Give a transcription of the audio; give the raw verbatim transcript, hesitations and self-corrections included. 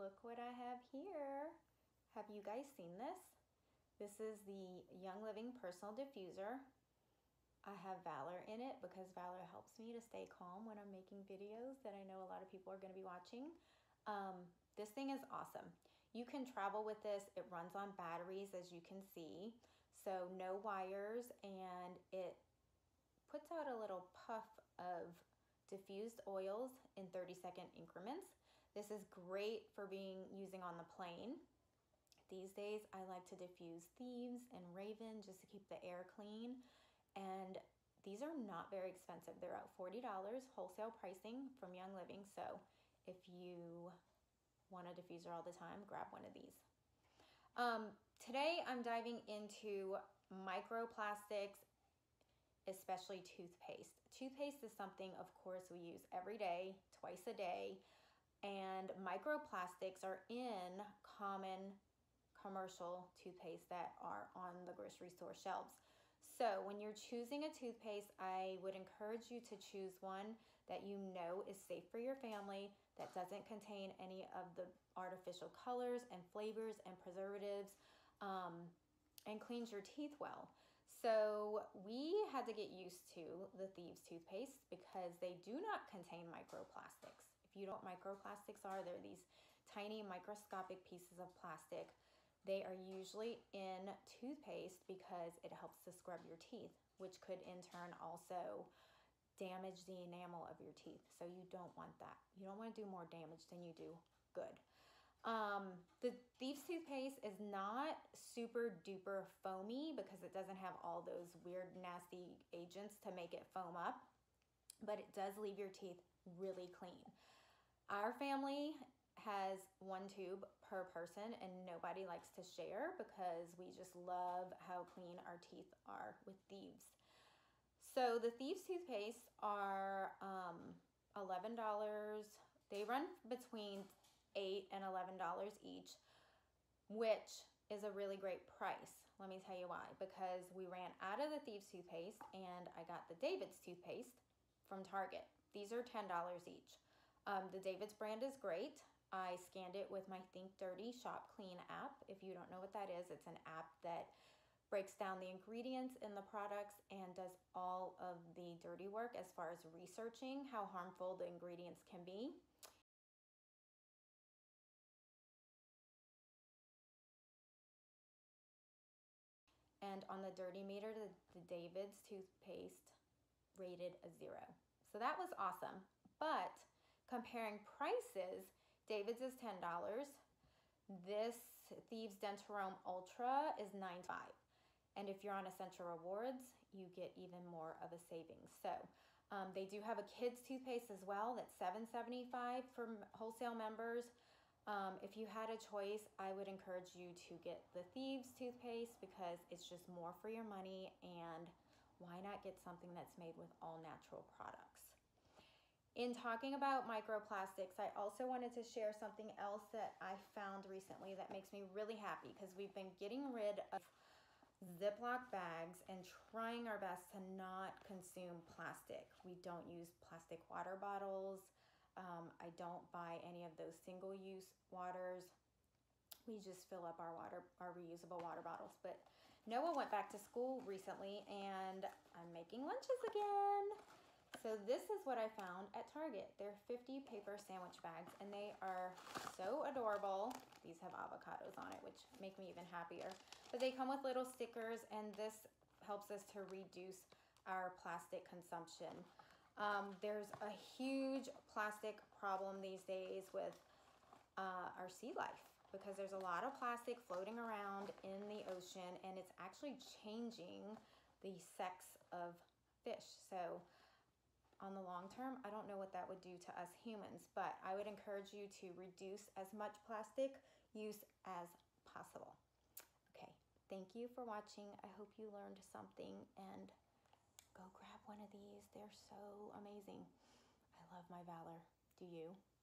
look what I have here. Have you guys seen this? This is the Young Living Personal Diffuser. I have Valor in it because Valor helps me to stay calm when I'm making videos that I know a lot of people are going to be watching. Um, this thing is awesome. You can travel with this. It runs on batteries, as you can see, so no wires, and it puts out a little puff of diffused oils in thirty second increments. This is great for being using on the plane. These days I like to diffuse Thieves and Raven just to keep the air clean, and these are not very expensive. They're at forty dollars wholesale pricing from Young Living, so if you want a diffuser all the time, grab one of these. Um, today I'm diving into microplastics, especially toothpaste. Toothpaste is something, of course, we use every day, twice a day, and microplastics are in common commercial toothpaste that are on the grocery store shelves. So when you're choosing a toothpaste, I would encourage you to choose one that you know is safe for your family, that doesn't contain any of the artificial colors and flavors and preservatives, um, and cleans your teeth well. So we had to get used to the Thieves toothpaste because they do not contain microplastics. If you don't know what microplastics are, they're these tiny microscopic pieces of plastic. They are usually in toothpaste because it helps to scrub your teeth, which could in turn also damage the enamel of your teeth. So you don't want that. You don't want to do more damage than you do good. Um, the Thieves toothpaste is not super duper foamy because it doesn't have all those weird nasty agents to make it foam up, but it does leave your teeth really clean. Our family has one tube per person and nobody likes to share because we just love how clean our teeth are with Thieves. So the Thieves toothpaste are um, eleven dollars. They run between eight and eleven dollars each, which is a really great price. Let me tell you why. Because we ran out of the Thieves toothpaste and I got the David's toothpaste from Target. These are ten dollars each. Um, the David's brand is great. I scanned it with my Think Dirty Shop Clean app. If you don't know what that is, it's an app that breaks down the ingredients in the products and does all of the dirty work as far as researching how harmful the ingredients can be. And on the dirty meter, the, the David's toothpaste rated a zero. So that was awesome. But comparing prices, David's is ten dollars. This Thieves Dentarome Ultra is nine ninety-five. And if you're on Essential Rewards, you get even more of a savings. So um, they do have a kids toothpaste as well that's seven seventy-five for wholesale members. Um, if you had a choice, I would encourage you to get the Thieves toothpaste because it's just more for your money, and why not get something that's made with all natural products? In talking about microplastics, I also wanted to share something else that I found recently that makes me really happy because we've been getting rid of Ziploc bags and trying our best to not consume plastic. We don't use plastic water bottles. Um, I don't buy any of those single-use waters. We just fill up our water, our reusable water bottles. But Noah went back to school recently and I'm making lunches again. So this is what I found at Target. They're fifty paper sandwich bags and they are so adorable. These have avocados on it, which make me even happier. But they come with little stickers and this helps us to reduce our plastic consumption. Um, there's a huge plastic problem these days with uh, our sea life because there's a lot of plastic floating around in the ocean and it's actually changing the sex of fish. So on the long term, I don't know what that would do to us humans, but I would encourage you to reduce as much plastic use as possible. Okay, thank you for watching. I hope you learned something and go grab one of these. They're so amazing. I love my Valor. Do you?